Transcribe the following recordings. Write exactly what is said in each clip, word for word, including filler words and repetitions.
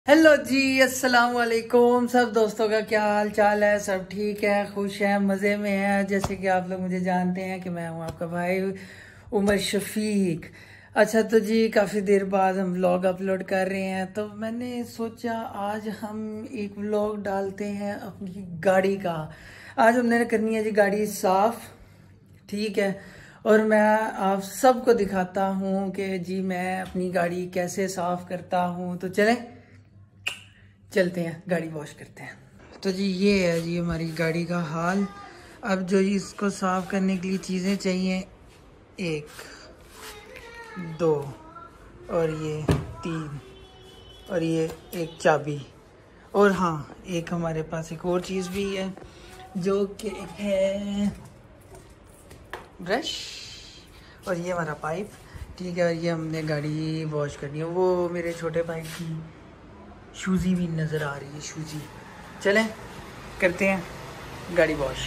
Hello जी, अस्सलाम वालेकुम। सब दोस्तों का क्या हाल चाल है? सब ठीक है, खुश हैं, मज़े में हैं। जैसे कि आप लोग मुझे जानते हैं कि मैं हूं आपका भाई उमर शफीक। अच्छा तो जी, काफ़ी देर बाद हम व्लॉग अपलोड कर रहे हैं, तो मैंने सोचा आज हम एक व्लॉग डालते हैं अपनी गाड़ी का। आज हमने करनी है जी गाड़ी साफ़, ठीक है। और मैं आप सबको दिखाता हूँ कि जी मैं अपनी गाड़ी कैसे साफ़ करता हूँ। तो चलें, चलते हैं, गाड़ी वॉश करते हैं। तो जी ये है जी हमारी गाड़ी का हाल। अब जो इसको साफ करने के लिए चीज़ें चाहिए, एक, दो और ये तीन, और ये एक चाबी, और हाँ एक हमारे पास एक और चीज़ भी है जो कि है ब्रश, और ये हमारा पाइप, ठीक है। और ये हमने गाड़ी वॉश करनी है। वो मेरे छोटे भाई की शूज़ी भी नज़र आ रही है, शूज़ी। चलें करते हैं गाड़ी वॉश।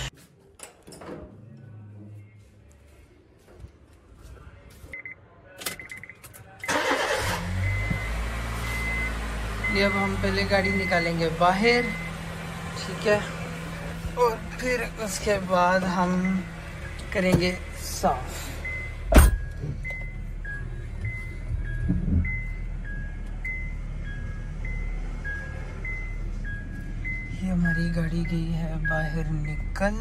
ये अब हम पहले गाड़ी निकालेंगे बाहर, ठीक है, और फिर उसके बाद हम करेंगे साफ। ये हमारी गाड़ी गई है बाहर निकल।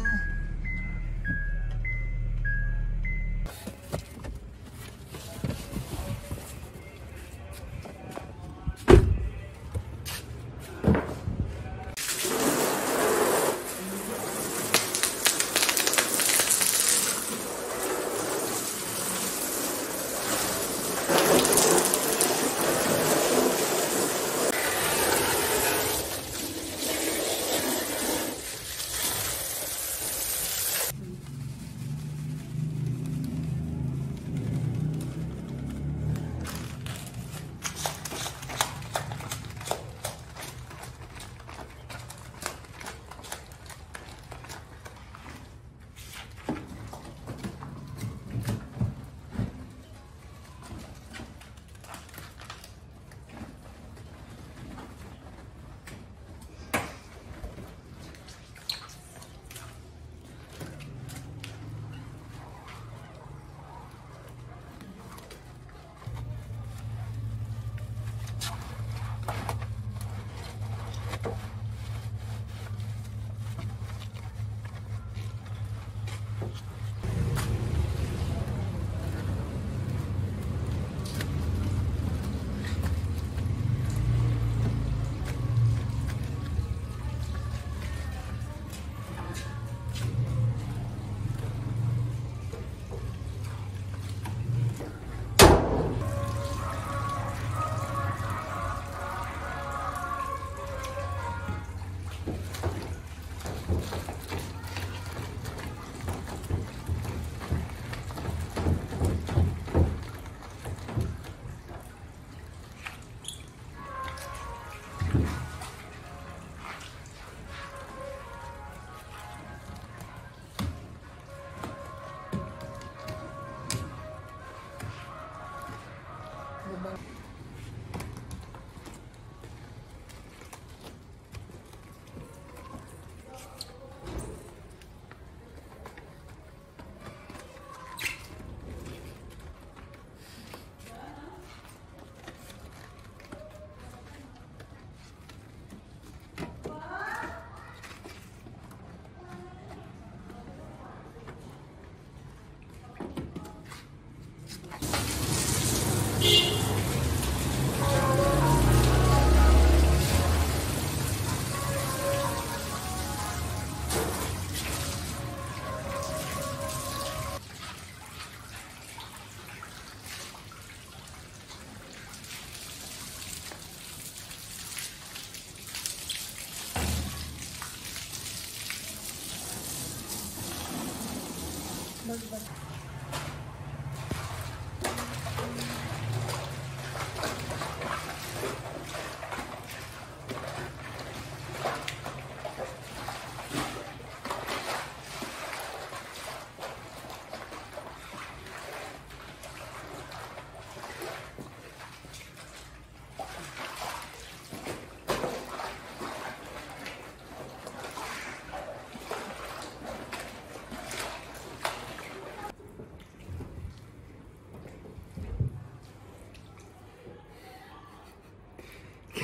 बस बस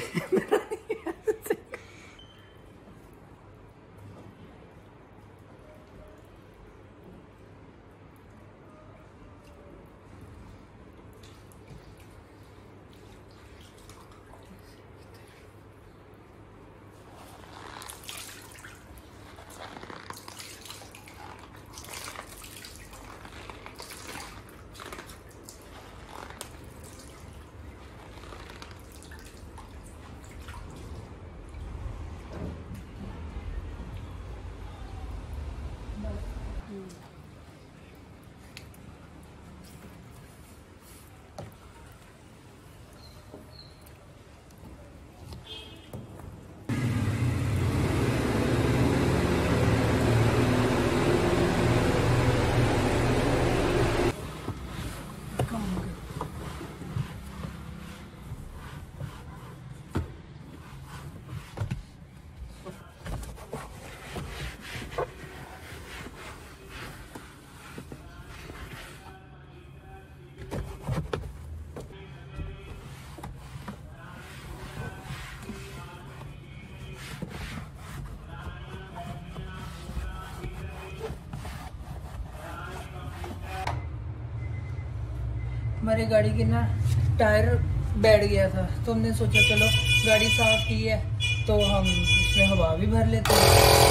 हमारी गाड़ी की ना टायर बैठ गया था, तो हमने सोचा चलो गाड़ी साफ की है तो हम इसमें हवा भी भर लेते हैं।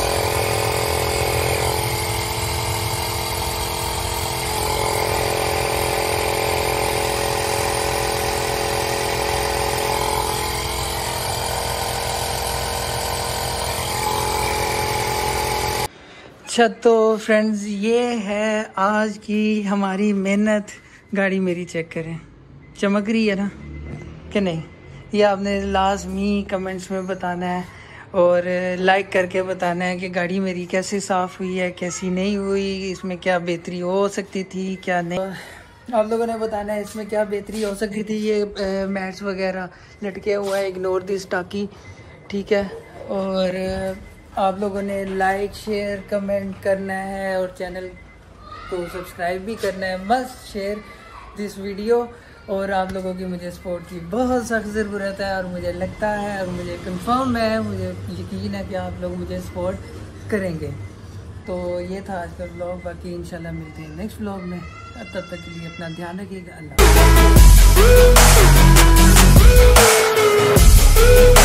अच्छा तो फ्रेंड्स, ये है आज की हमारी मेहनत। गाड़ी मेरी चेक करें, चमक रही है ना कि नहीं? ये आपने लाजमी कमेंट्स में बताना है और लाइक करके बताना है कि गाड़ी मेरी कैसे साफ़ हुई है, कैसी नहीं हुई, इसमें क्या बेहतरी हो सकती थी, क्या नहीं। आप लोगों ने बताना है इसमें क्या बेहतरी हो सकती थी। ये मैट्स वगैरह लटके हुआ है, इग्नोर दिस टाकी, ठीक है। और आप लोगों ने लाइक शेयर कमेंट करना है और चैनल को सब्सक्राइब भी करना है। Must share this video. और आप लोगों की मुझे सपोर्ट की बहुत सख्त ज़रूरत है और मुझे लगता है और मुझे कंफर्म है, मुझे यकीन है कि आप लोग मुझे सपोर्ट करेंगे। तो ये था आज का व्लॉग। बाकी इंशाल्लाह मिलते हैं नेक्स्ट व्लॉग में। तब तक के लिए अपना ध्यान रखिएगा। अल्लाह।